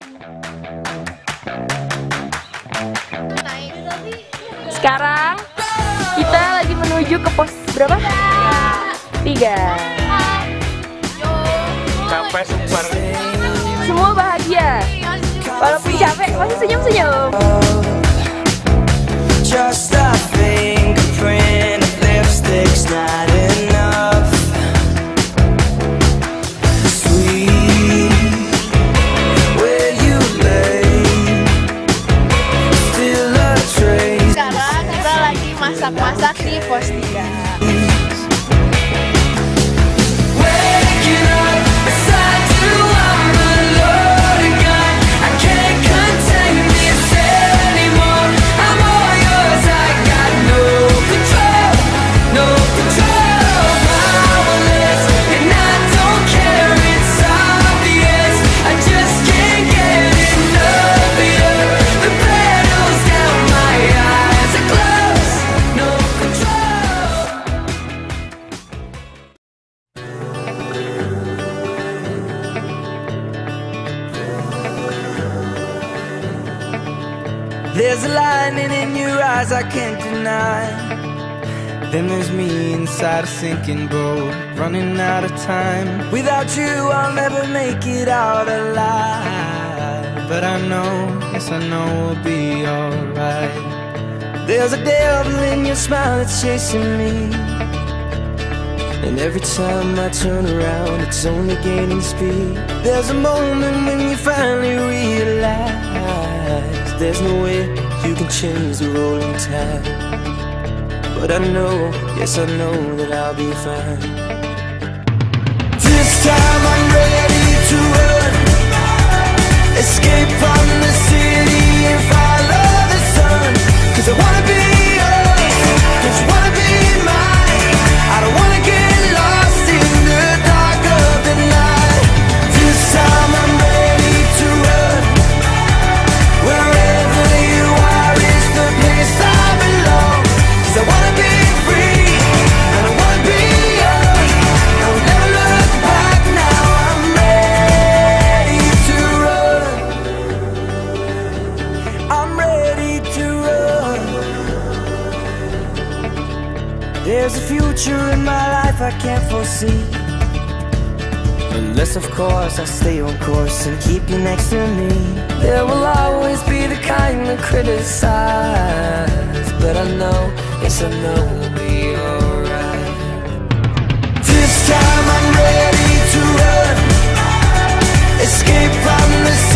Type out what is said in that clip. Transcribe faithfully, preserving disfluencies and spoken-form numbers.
Sekarang kita lagi menuju ke pos berapa? Tiga. Capek super. Semua bahagia. Walaupun capek masih senyum-senyum. Just a fingerprint of lipstick's not enough. Sweet, where you lay, still a trace. Sekarang kita lagi masak-masak di pos tiga. There's a lightning in your eyes I can't deny. Then there's me inside a sinking boat, running out of time. Without you I'll never make it out alive. But I know, yes I know we'll be alright. There's a devil in your smile that's chasing me, and every time I turn around it's only gaining speed. There's a moment when you finally realize there's no way you can change the rolling tide. But I know, yes I know that I'll be fine. This time I'm ready to run, escape from the city and follow the sun. Cause I wanna be yours, cause you wanna be mine. I don't wanna get lost in the dark of the night. This time I'm ready to run, wherever you are is the place I belong. Cause I wanna be free, and I wanna be yours. I will never look back now, I'm ready to run. I'm ready to run. There's a future in my life I can't foresee, unless of course I stay on course and keep you next to me. There will always be the kind that criticize, but I know, yes I know we'll be alright. This time I'm ready to run, escape from the city.